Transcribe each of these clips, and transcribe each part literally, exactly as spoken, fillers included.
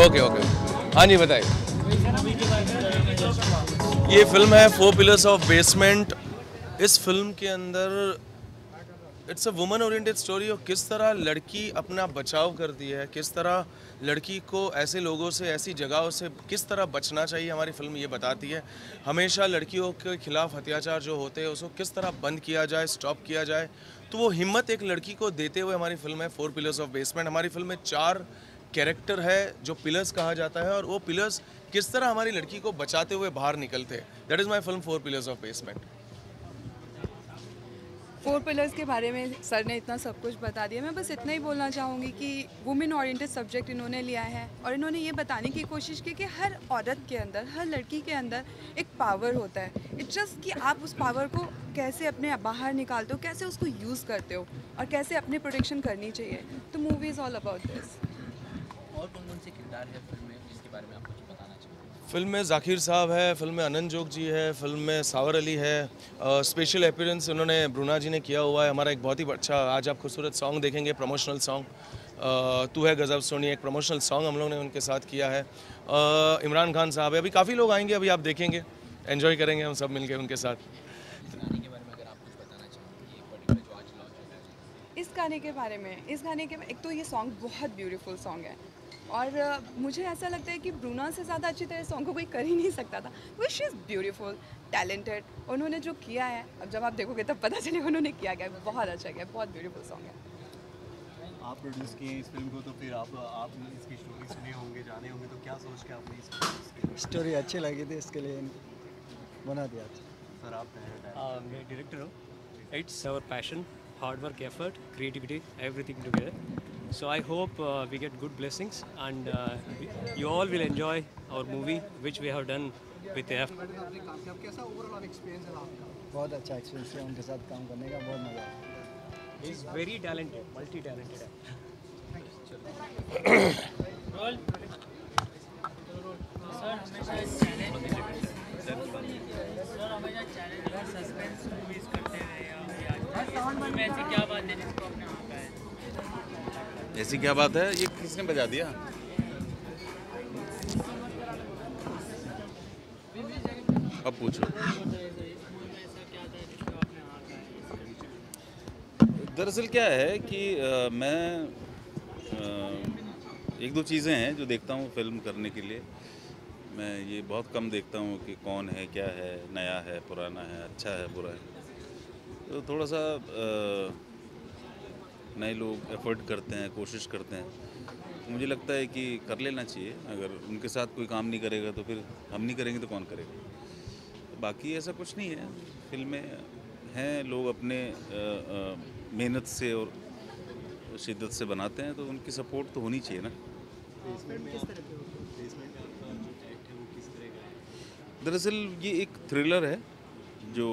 Okay okay, हाँ जी बताइए। ये फिल्म है फोर पिलर्स ऑफ बेसमेंट। इस फिल्म के अंदर it's a woman oriented story और किस तरह लड़की अपना बचाव करती है, किस तरह लड़की को ऐसे लोगों से, ऐसी जगहों से किस तरह बचना चाहिए, हमारी फिल्म ये बताती है। हमेशा लड़कियों के खिलाफ अत्याचार जो होते हैं उसको किस तरह बंद किया जाए, स्टॉप किया जाए, तो वो हिम्मत एक लड़की को देते हुए हमारी फिल्म है फोर पिलर्स ऑफ बेसमेंट। हमारी फिल्म में चार कैरेक्टर है जो पिलर्स कहा जाता है, और वो पिलर्स किस तरह हमारी लड़की को बचाते हुए बाहर निकलते हैं। That is my film four pillars of basement. Four pillars के बारे में सर ने इतना सब कुछ बता दिया। मैं बस इतना ही बोलना चाहूँगी कि वुमेन ओरिएंटेड सब्जेक्ट इन्होंने लिया है और इन्होंने ये बताने की कोशिश की कि हर औरत के अंदर, हर लड़की के अंदर एक पावर होता है। इट्स जस्ट कि आप उस पावर को कैसे अपने बाहर निकालते हो, कैसे उसको यूज़ करते हो और कैसे अपनी प्रोटेक्शन करनी चाहिए। तो movie is all about this. और कौन कौन से किरदार है फिल्म में जिसके बारे में आप कुछ बताना चाहेंगे? फिल्म में जाकिर साहब है, फिल्म में अनंत जोग जी है, फिल्म में सावर अली है। स्पेशल अपीयरेंस उन्होंने ब्रूना जी ने किया हुआ है। हमारा एक बहुत ही अच्छा आज आप खूबसूरत सॉन्ग देखेंगे, प्रमोशनल सॉन्ग तू है गज़ब सोनी, एक प्रमोशनल सॉन्ग हम लोग ने उनके साथ किया है। uh, इमरान खान साहब है, अभी काफ़ी लोग आएंगे, अभी आप देखेंगे, एंजॉय करेंगे हम सब मिलके उनके साथ। गाने के बारे में अगर आप कुछ बताना चाहेंगे, ये पर्टिकुलर जो आज लॉन्च हो रहा है। इस गाने के बारे में इस गाने के एक तो ये सॉन्ग बहुत ब्यूटीफुल सॉन्ग है और uh, मुझे ऐसा लगता है कि ब्रूना से ज़्यादा अच्छी तरह सॉन्ग को कोई कर ही नहीं सकता था। वो शी इज़ ब्यूटीफुल, टैलेंटेड। उन्होंने जो किया है, अब जब आप देखोगे तब पता चलेगा उन्होंने किया क्या है। बहुत अच्छा किया, बहुत ब्यूटीफुल सॉन्ग है। आप प्रोड्यूस किए इस फिल्म को, तो फिर आप आपने इसकी स्टोरी सुने होंगे, जाने होंगे, तो क्या सोच के आपने इस स्टोरी अच्छी लगी थी, इसके लिए बना दिया था। सर आप मैं डायरेक्टर हूँ। It's our passion, hard work, effort, creativity, everything together. So I hope uh, we get good blessings and uh, you all will enjoy our movie which we have done with A F. बहुत अच्छा experience है उनके साथ काम करने का, बहुत मज़ा आया। He is very talented, multi-talented actor. ऐसी क्या बात है, ये किसने बजा दिया? अब पूछो। दरअसल क्या है कि आ, मैं आ, एक दो चीज़ें हैं जो देखता हूँ फिल्म करने के लिए। मैं ये बहुत कम देखता हूँ कि कौन है, क्या है, नया है, पुराना है, अच्छा है, बुरा है। तो थोड़ा सा आ, नए लोग एफर्ट करते हैं, कोशिश करते हैं, मुझे लगता है कि कर लेना चाहिए। अगर उनके साथ कोई काम नहीं करेगा तो फिर हम नहीं करेंगे तो कौन करेगा। तो बाकी ऐसा कुछ नहीं है, फिल्में हैं, लोग अपने मेहनत से और शिद्दत से बनाते हैं, तो उनकी सपोर्ट तो होनी चाहिए ना। दरअसल ये एक थ्रिलर है जो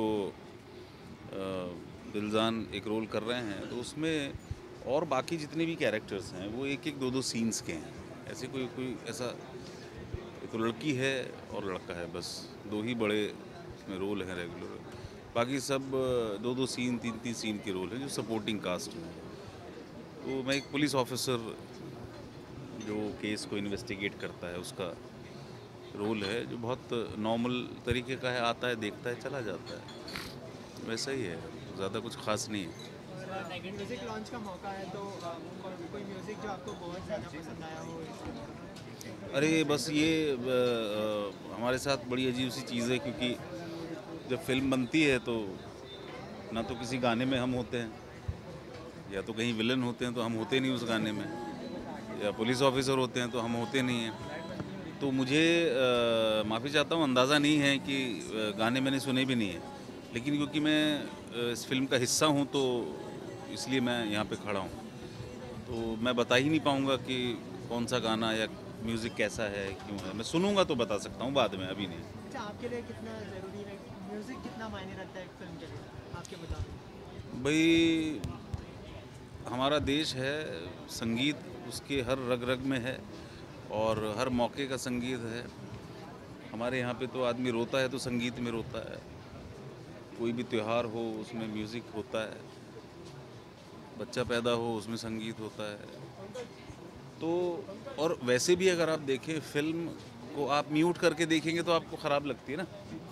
दिलजान एक रोल कर रहे हैं, तो उसमें और बाकी जितने भी कैरेक्टर्स हैं वो एक एक दो दो सीन्स के हैं। ऐसे कोई कोई ऐसा, एक लड़की है और लड़का है, बस दो ही बड़े इसमें रोल हैं रेगुलर। बाकी सब दो दो सीन, तीन तीन सीन के रोल हैं जो सपोर्टिंग कास्ट में। तो मैं एक पुलिस ऑफिसर जो केस को इन्वेस्टिगेट करता है उसका रोल है, जो बहुत नॉर्मल तरीके का है, आता है, देखता है, चला जाता है, वैसा ही है, ज़्यादा कुछ ख़ास नहीं है। म्यूजिक लॉन्च का मौका है तो कोई म्यूजिक जो आपको बहुत ज़्यादा पसंद आया हो? अरे बस ये आ, आ, हमारे साथ बड़ी अजीब सी चीज़ है, क्योंकि जब फिल्म बनती है तो ना तो किसी गाने में हम होते हैं, या तो कहीं विलन होते हैं तो हम होते नहीं उस गाने में, या पुलिस ऑफिसर होते हैं तो हम होते नहीं हैं। तो मुझे माफ़ी चाहता हूँ, अंदाज़ा नहीं है कि गाने मैंने सुने भी नहीं है, लेकिन क्योंकि मैं इस फिल्म का हिस्सा हूँ तो इसलिए मैं यहाँ पे खड़ा हूँ, तो मैं बता ही नहीं पाऊँगा कि कौन सा गाना या म्यूज़िक कैसा है, क्यों है। मैं सुनूंगा तो बता सकता हूँ, बाद में, अभी नहीं। अच्छा, आपके लिए कितना ज़रूरी है म्यूज़िक, कितना मायने रखता है एक फिल्म के लिए आपके मुताबिक? भाई हमारा देश है, संगीत उसके हर रग रग में है और हर मौके का संगीत है। हमारे यहाँ पे तो आदमी रोता है तो संगीत में रोता है, कोई भी त्यौहार हो उसमें म्यूज़िक होता है, बच्चा पैदा हो उसमें संगीत होता है। तो और वैसे भी अगर आप देखें फिल्म को आप म्यूट करके देखेंगे तो आपको ख़राब लगती है ना।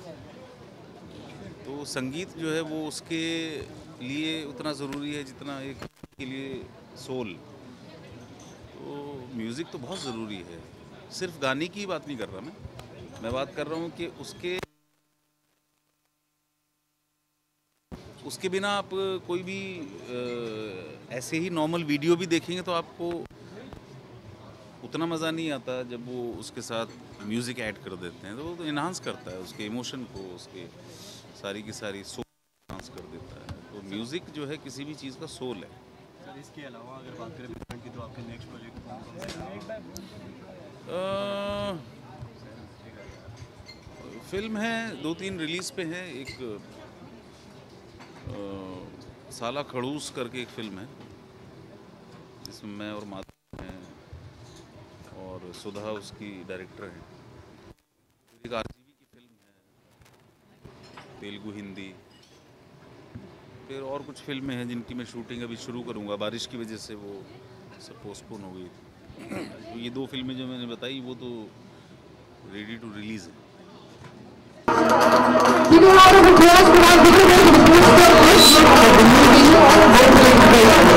तो संगीत जो है वो उसके लिए उतना ज़रूरी है जितना एक के लिए सोल। तो म्यूज़िक तो बहुत ज़रूरी है। सिर्फ गाने की बात नहीं कर रहा मैं मैं बात कर रहा हूँ कि उसके उसके बिना आप कोई भी ऐसे ही नॉर्मल वीडियो भी देखेंगे तो आपको उतना मज़ा नहीं आता जब वो उसके साथ म्यूज़िक ऐड कर देते हैं। तो वो तो इन्हांस करता है उसके इमोशन को, उसके सारी की सारी सोल इन्हांस कर देता है। तो म्यूज़िक जो है किसी भी चीज़ का सोल है। सर इसके अलावा अगर बात करें फिल्म की तो आपके नेक्स्ट प्रोजेक्ट कौन कौन से हैं? फिल्म है, दो तीन रिलीज़ पे हैं। एक आ, साला खड़ूस करके एक फ़िल्म है जिसमें मैं और माधव हैं और सुधा उसकी डायरेक्टर हैं। एक आरजीवी की फिल्म है, तेलुगु हिंदी। फिर और कुछ फिल्में हैं जिनकी मैं शूटिंग अभी शुरू करूंगा, बारिश की वजह से वो सब पोस्टपोन हो गई थी। तो ये दो फिल्में जो मैंने बताई वो तो रेडी टू रिलीज़ है। You know, out of the class, but I think